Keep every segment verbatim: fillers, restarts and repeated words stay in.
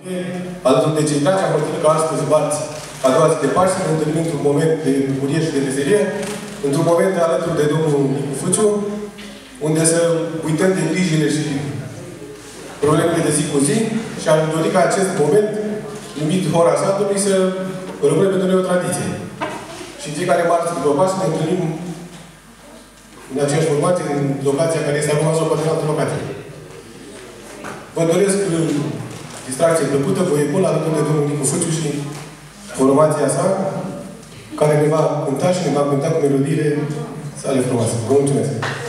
Alături de cei dragi, am hotărât că astăzi, marți, a doua zi de Paști, să ne întâlnim într-un moment de bucurie și de veselie, într-un moment alături de domnul Nicu Fuciu, unde să uităm de grijile și problemele de zi cu zi și am dorit ca acest moment, numit Hora Satului, să rămână pentru noi o tradiție. Și în fiecare marți după Paști ne întâlnim în aceeași formație, în locația care este acum sau poate în altă locație. Vă doresc distracție plăcută, voie bună, alături de domnul Nicu Fuciu și formația sa, care ne va cânta și ne va cânta cu melodiile sale frumoase. Vă mulțumesc!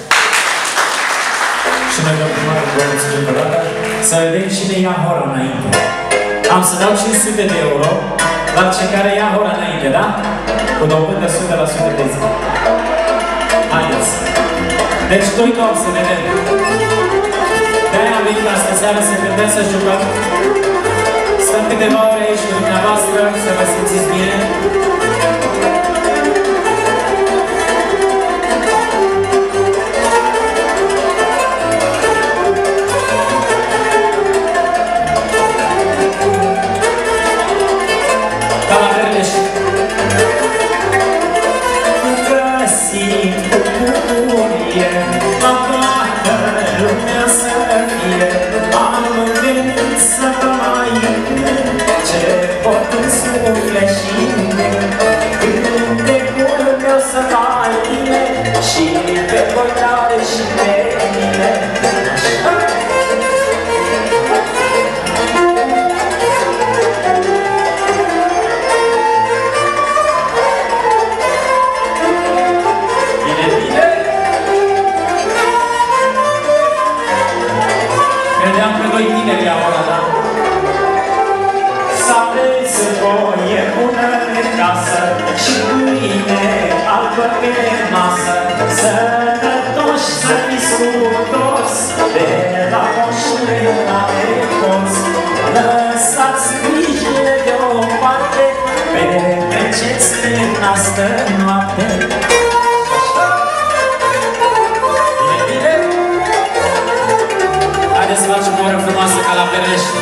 Și noi vă mulțumim încă o dată. Să vedem cine ia hora înainte. Am să dau cinci sute de euro la cei care ia hora înainte, da? Cu dobândă o sută la sută de zi. Haideți! Deci, doi doi să vedem. De-aia am venit astă seară să putem să jucăm. Stăm câteva ore aici cu dumneavoastră, să vă simțiți bine. Ca la Verdești. Găsit cu bucurie, la toată lumea să fie, am venit să vă mai ce pot în suflet și mine, cântecul meu să mai bine și pe voi tare și pe mine. Pe masă, sănătoși să fiți cu toți, de la moșule la nepoți. Lăsați grijile deoparte, petreceți în astă noapte. Bine, bine? Haideți să facem o oră frumoasă ca la Verdești.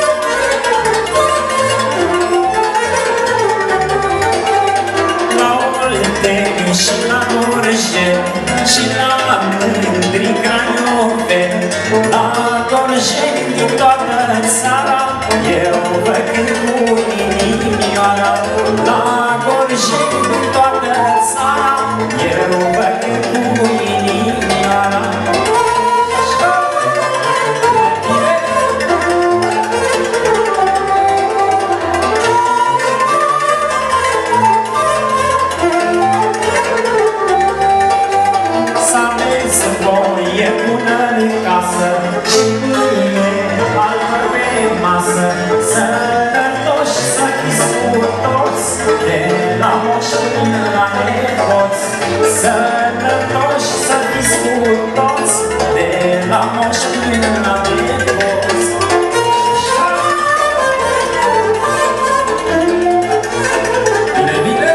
Și la Gorjen, și la Mândri Craiove, la Gorjen din toată țara, eu vă cânt cu inimioara. La Gorjen din toată țara, eu vă cânt cu inimioara. Și mâine altă pe masă, sănătoși să fiți cu toți, de la moș până la nepoți. Sănătoși să fiți cu toți, de la moș până la nepoți. Bine, bine?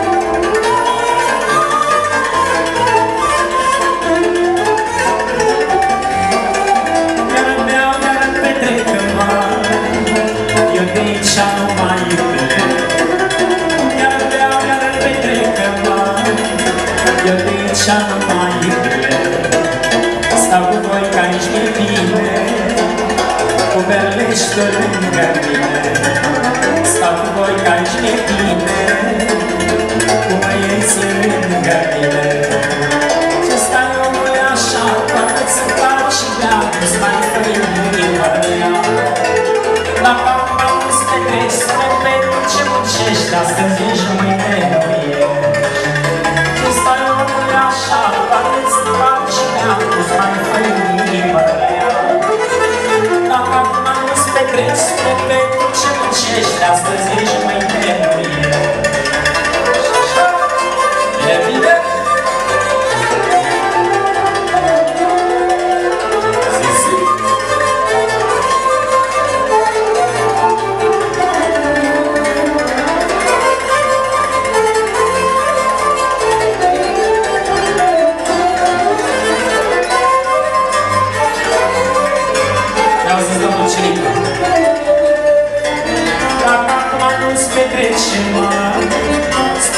Și-a nu mai iubire, iar beau, iar îl petrecă mari, eu de-și-a nu mai iubire. Stau cu voi că aici mi-e bine, cu berlești lângă mine. Stau cu voi că aici mi-e bine, cu băieți lângă mine. Ce stai omule așa, poate să fac și beau, nu-ți mai fă inima rea. La papa nu-ți petreci, spune pentru ce muncești, astăzi ești, mâine nu ești. Ce stai omule așa, poate să fac și beau, nu-ți mai fă inima rea. La papa nu-ți petreci, spune pentru ce muncești, astăzi ești, mâine nu ești. Bine, bine? Vreau să-ți dau un cilică.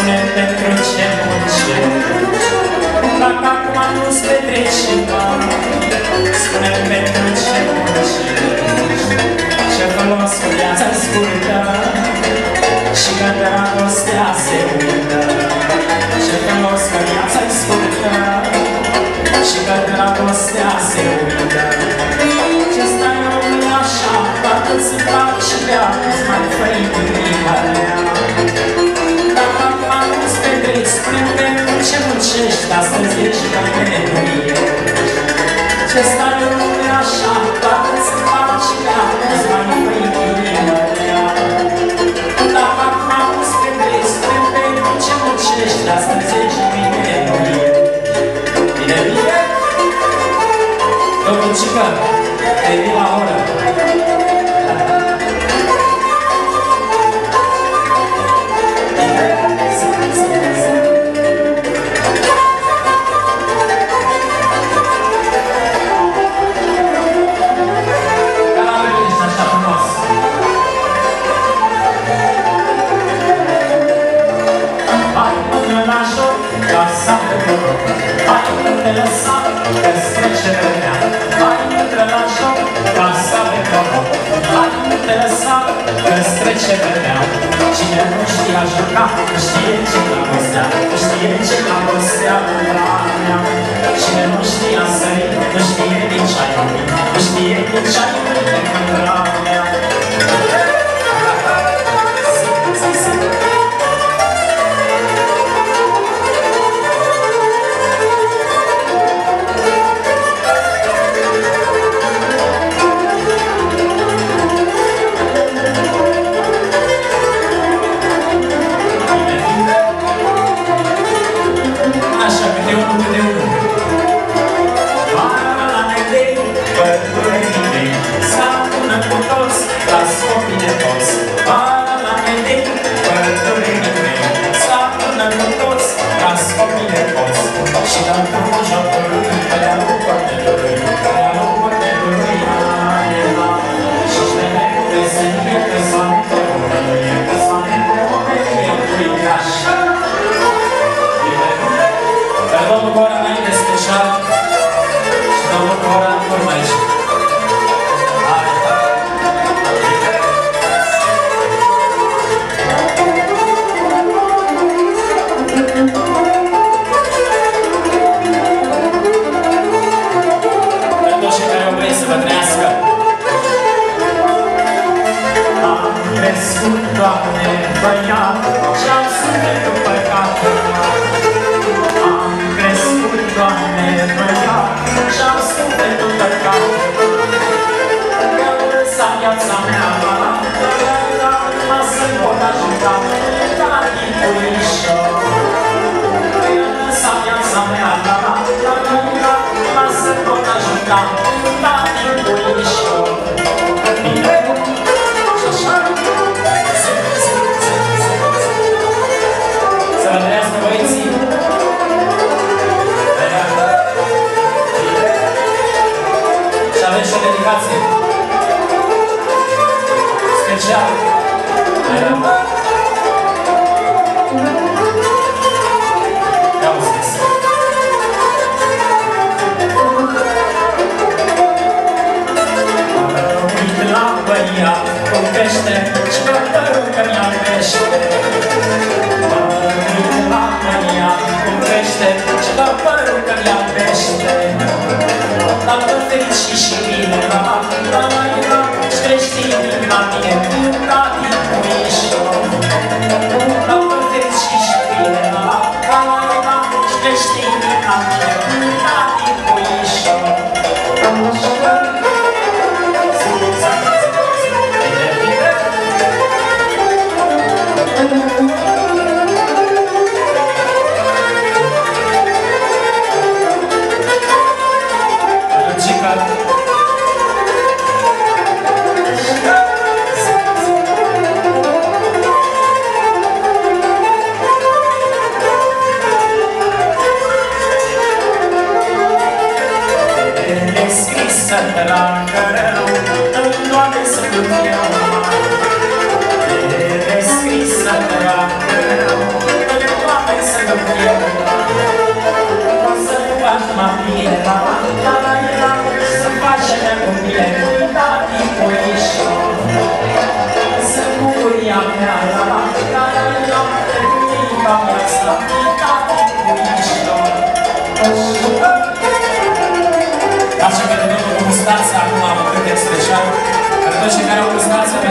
Spune pentru ce muncești, dacă acum nu-ți petreci și bani. Spune pentru ce muncești, ce folos cu viața-i scurtă, și că dragostea se uită. Ce folos cu viața-i scurtă, și că dragostea se uită. Ce stai omul așa, toată-ți fac și veac-ți mai fă-i inima mea. Dacă acum nu-ți petreci, spune pentru ce muncești, astăzi ești că mine nu ești. Ce stai omul așa, toată-ți fac și veac-ți mai fă-i inima mea. Dacă acum nu-ți petreci, spune pentru ce muncești, astăzi ești că mine nu ești. Bine, bine? Domnul Cică, te-ai vin la oră. Hai, nu te lăsa, că-ți trece vremea. Hai, intră la joc, ca să avem noroc. Hai, nu te lăsa, că-ți trece vremea. Cine nu știa juca, nu știe ce dragostea, nu știe ce dragostea în mea. Cine nu știa sări, nu știe din ce-ai iubit, nu știe din ce-ai iubit în mândra mea.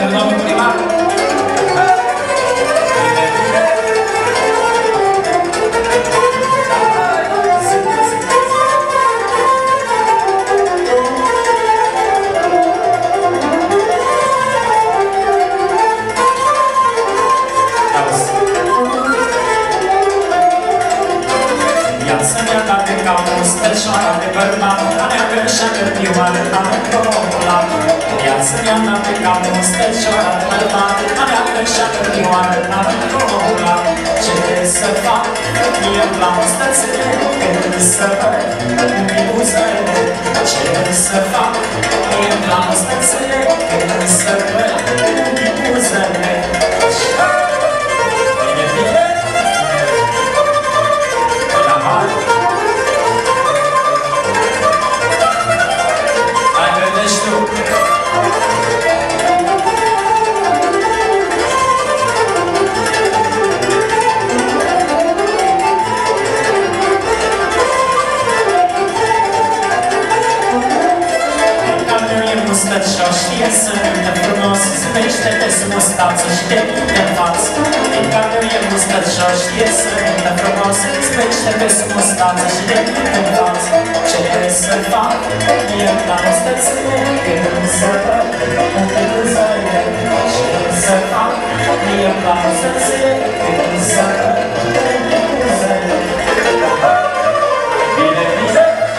pentru domnul primar. Stăcioara de bărbat, aleagă și-a cărtioară la măcola. Viața mea n-a pe capul, stăcioara de bărbat, aleagă și-a cărtioară la măcola. Ce trebuie să fac? Eu l-am stățele, când să văd buzele. Ce trebuie să fac? Eu l-am stățele, când să văd buzele. Bine, bine! La mare! Și-o știe să rândă frumos, zâmbește-te sus, tață și te pune în față. Din capul e mustăț și-o știe să rândă frumos, zâmbește-te sus, tață și te pune în față. Ce trebuie să fac? Eu la mustățile, când să văd un pic uzările. Ce trebuie să fac? Eu la mustățile, când să văd un pic uzările. Bine, bine!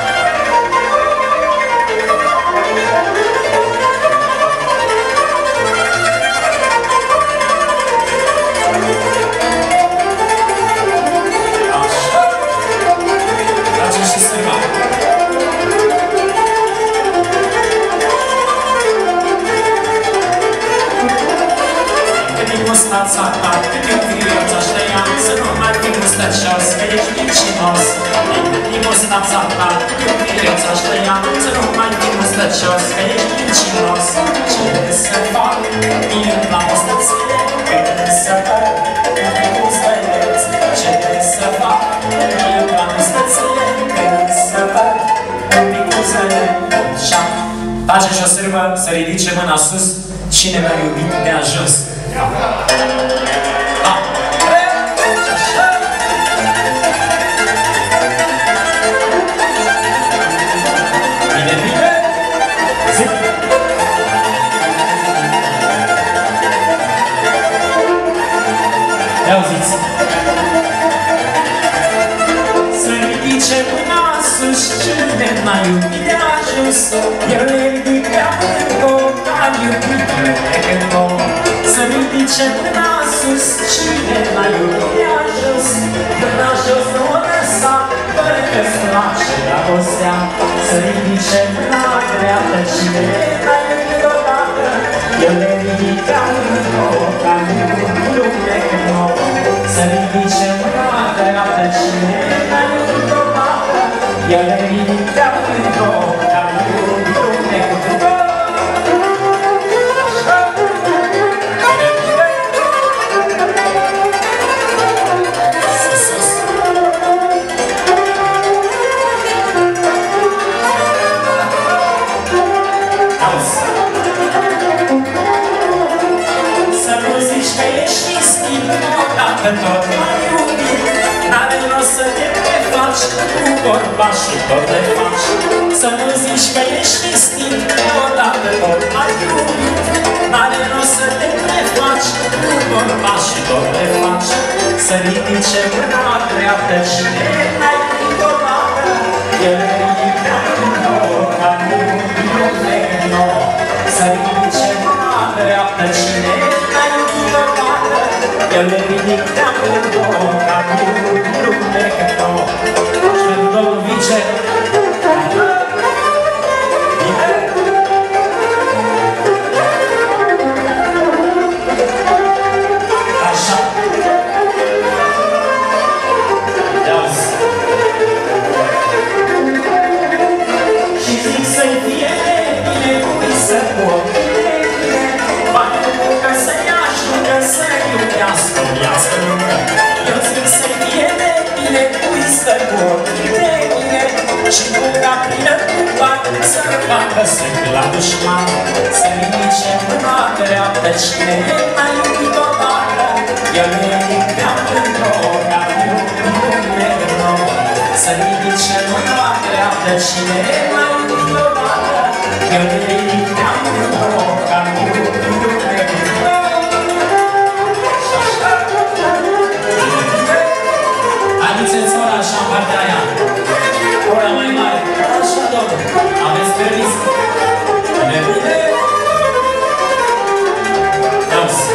Stața ta, eu viața știa, să nu mai fi mustăcios, că ești mincinos. Din stața ta, eu viața știa, să nu mai fi mustăcios, că ești mincinos. Ce trebuie să fac? Eu la mustățile, când să văd un pic uzăleț. Ce trebuie să fac? Eu la mustățile, când să văd un pic uzăleț. Face și o sârbă să ridice mâna sus, cine m-a iubit de ajuns. Ah. Bine, bine! Zic! Ia-auziți! Să ridice mâna sus, cine m-a iubit de ajuns. Eu le ridiceam în iubitule când om. Să ridice mâna sus, cine l-a iubit de ajuns. Mâna jos nu o lăsa, fără că-ți place dragostea. Să ridice mâna dreaptă, cine l-a iubit odată. Eu le ridicam în două, ca în lume când om. Să ridice mâna dreaptă, cine l-a iubit odată. Eu le ridicam în două, ca în lume când om. Că tot m-ai iubit, n-are rost să te prefaci, cu vorba și tot te faci. Să nu zici că ești istit, odată tot m-ai iubit, n-are rost să te prefaci, cu vorba și tot te faci. Să ridice mâna dreaptă, cine n-ai iubit odată, el ridică în două, ca nu iube nouă. Să ridice mâna dreaptă, cine n-ai iubit odată, eu le ridicam în două, ca nu lume că nouă. Și pentru domnul vice, bine! Așa! Ia-uzi! Și zic să-i fie bine, cui să pot, bani că să-i ajungă să iubească viață lungă. Eu zic să-i fie de bine, cui să pot, de bine, și buca plină cu bani să facă sânt la dușman. Să ridice mâna dreaptă cine n-a iubit odată, el nu e prea mândru, dar iubit un negru. Să ridice mâna dreaptă cine n-a iubit odată, el nu e prea mândru, dar iubit un negru. Haideți-ți ora așa în partea aia. Ora mai mare. Așa, domnule. Aveți permis? Bine, bine. Auzi.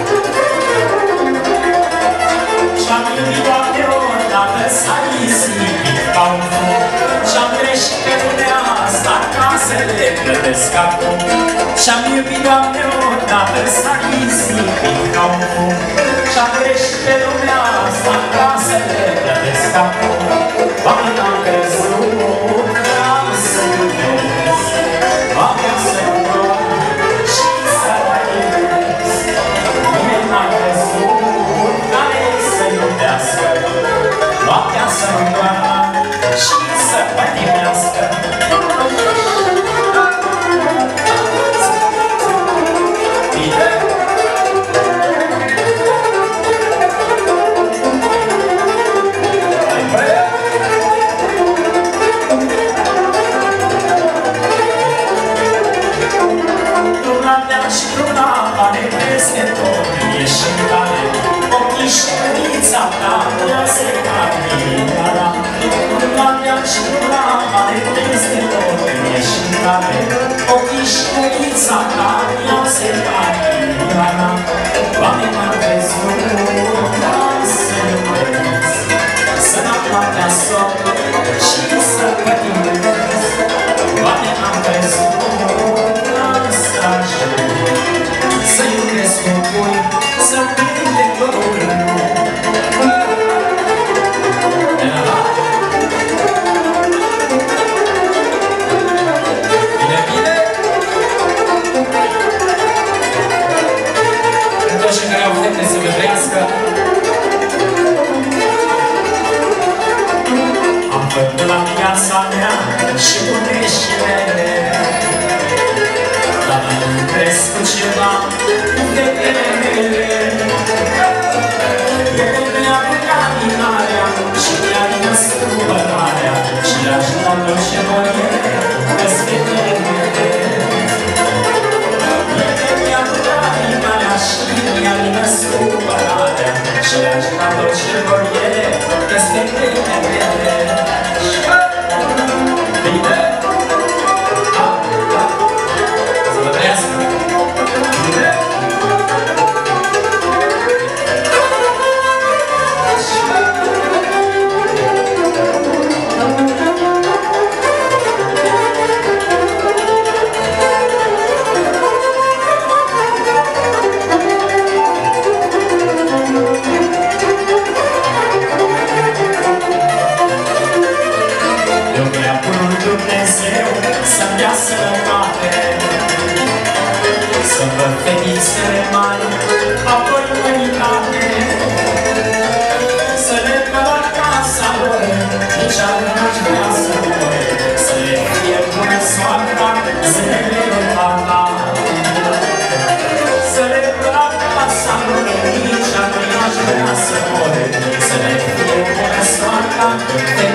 Și-am iubit Doamne odată, s-a isipit ca un fum. Și-am greșit pe lumea asta, ca să le plătesc acum. Și-am iubit Doamne odată, s-a isipit ca un fum. Și-am greșit pe lumea asta, ca să le plătesc acum. Bani am crezut că am să iubesc, abia să doar și să iubesc. Mine m-am crezut care să iubească, noaptea să-mi doară și să pătimească. Bine! Și luna apare peste tot, ești în care ochii și mânița ta nu se caminara. Luna și luna apare peste tot, ești în care ochii și mânița ta nu se caminara. Doamne, m-am crezut ca să iubesc, să n-am noaptea somn și să pătimesc. Doamne, m-am crezut să iubesc un cui, să-mi prinde dorul. Bine, bine! Pentru toți care au fete să iubească, am făcut la viața mea și buneșile. Dar nu crezi cu ceva cu fetele mele. Ele mi-a plecat minarea și mi-a născut supărarea și le-aș da tot ce vor ele că-s fetele mele. Ele mi-a plecat minarea și mi-a născut supărarea și le-aș da tot ce vor ele că-s fetele mele. Bine! Dumnezeu să-mi dea sănătate, să văd fetițele mari, apoi mâinitate, să le văd acasă lor, nici altă n-aș vrea să mor, să le fie bună soarta, zilele în tata. Să le văd acasă lor, nici altă n-aș vrea să mor, să le fie bună soarta,